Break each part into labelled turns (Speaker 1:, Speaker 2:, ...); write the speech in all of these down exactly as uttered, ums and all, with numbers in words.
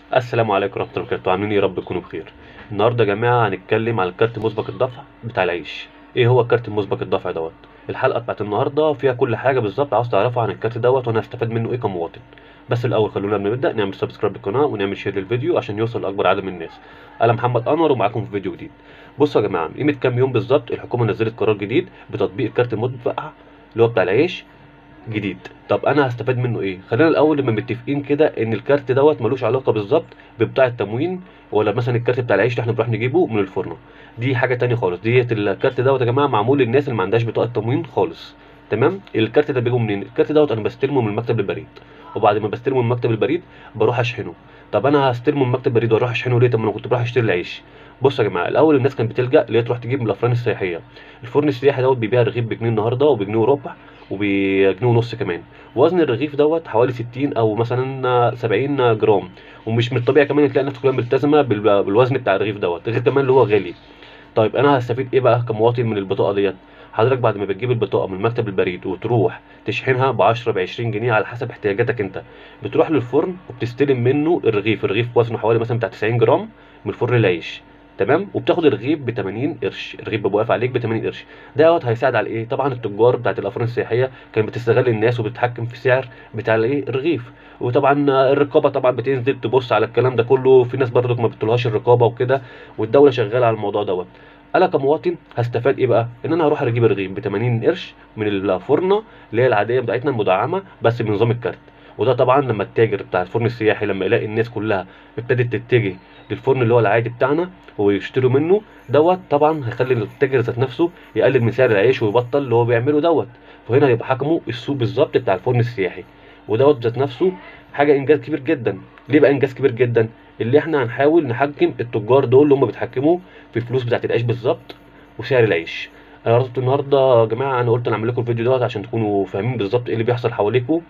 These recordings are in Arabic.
Speaker 1: السلام عليكم ورحمة الله وبركاته، عاملين ايه؟ يا رب تكونوا بخير. النهارده يا جماعة هنتكلم على الكارت مسبق الدفع بتاع العيش. ايه هو الكارت مسبق الدفع دوت؟ الحلقة بتاعت النهارده فيها كل حاجة بالظبط عاوز تعرفها عن الكارت دوت وانا هستفاد منه ايه كمواطن. بس الاول خلونا قبل ما نبدأ نعمل سبسكرايب للقناة ونعمل شير للفيديو عشان يوصل لاكبر عدد من الناس. انا محمد انور ومعاكم في فيديو جديد. بصوا يا جماعة، من قيمة كام يوم بالظبط الحكومة نزلت قرار جديد بتطبيق الكارت المدفع اللي هو بتاع العيش جديد. طب انا هستفاد منه ايه؟ خلينا الاول نبقى متفقين كده ان الكارت دوت ملوش علاقه بالظبط ببتاع التموين، ولا مثلا الكارت بتاع العيش اللي احنا بنروح نجيبه من الفرن. دي حاجه تانية خالص. ديت الكارت دوت يا جماعه معمول للناس اللي ما عندهاش بطاقه تموين خالص. تمام. الكارت ده بيجي منين؟ الكارت دوت انا بستلمه من مكتب البريد، وبعد ما بستلمه من مكتب البريد بروح اشحنه. طب انا هستلمه من مكتب البريد واروح اشحنه ليه؟ طب ما انا كنت بروح اشتري العيش. بصوا يا جماعه، الاول الناس كانت بتلجا اللي هي تروح تجيب من الافران السياحيه. الفرن السياحي دوت بيبيع رغيف بجنيه النهارده وبجنيه وربع وبجنيه ونص كمان. وزن الرغيف دوت حوالي ستين او مثلا سبعين جرام. ومش من الطبيعي كمان تلاقي الناس كلها ملتزمه بال- بالوزن بتاع الرغيف دوت، غير كمان اللي هو غالي. طيب انا هستفيد ايه بقى كمواطن من البطاقه ديت؟ حضرتك بعد ما بتجيب البطاقه من مكتب البريد وتروح تشحنها ب عشرة ب عشرين جنيه على حسب احتياجاتك انت، بتروح للفرن وبتستلم منه الرغيف. الرغيف وزنه حوالي مثلا بتاع تسعين جرام من فرن العيش. تمام. وبتاخد الرغيف ب تمانين قرش. الرغيف بيبقى واقف عليك ب تمانين قرش. دوت هيساعد على ايه؟ طبعا التجار بتاعت الافران السياحيه كانت بتستغل الناس وبتتحكم في سعر بتاع الايه الرغيف. وطبعا الرقابه طبعا بتنزل تبص على الكلام ده كله. في ناس برضك ما بتطلعش الرقابه وكده، والدوله شغاله على الموضوع دوت. انا كمواطن هستفاد ايه بقى؟ ان انا هروح اجيب الرغيف ب تمانين قرش من الفرنه اللي هي العاديه بتاعتنا المدعمه بس بنظام الكارت. وده طبعا لما التاجر بتاع الفرن السياحي لما يلاقي الناس كلها ابتدت تتجه للفرن اللي هو العادي بتاعنا ويشتروا منه دوت، طبعا هيخلي التاجر ذات نفسه يقلل من سعر العيش ويبطل اللي هو بيعمله دوت. فهنا يبقى حكمه السوق بالظبط بتاع الفرن السياحي. ودوت ذات نفسه حاجه انجاز كبير جدا. ليه بقى انجاز كبير جدا؟ اللي احنا هنحاول نحكم التجار دول اللي هم بيتحكموا في الفلوس بتاعت العيش بالظبط وسعر العيش. انا رحت النهارده يا جماعه، انا قلت انا اعمل لكم الفيديو دوت عشان تكونوا فاهمين بالظبط ايه اللي بيحصل حواليكم.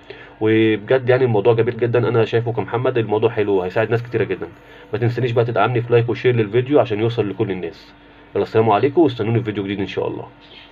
Speaker 1: وبجد يعني الموضوع جميل جدا، انا شايفه كمحمد الموضوع حلو هيساعد ناس كتيره جدا. ما تنسانيش بقى تدعمني في لايك وشير للفيديو عشان يوصل لكل الناس. يلا السلام عليكم واستنوني في فيديو جديد ان شاء الله.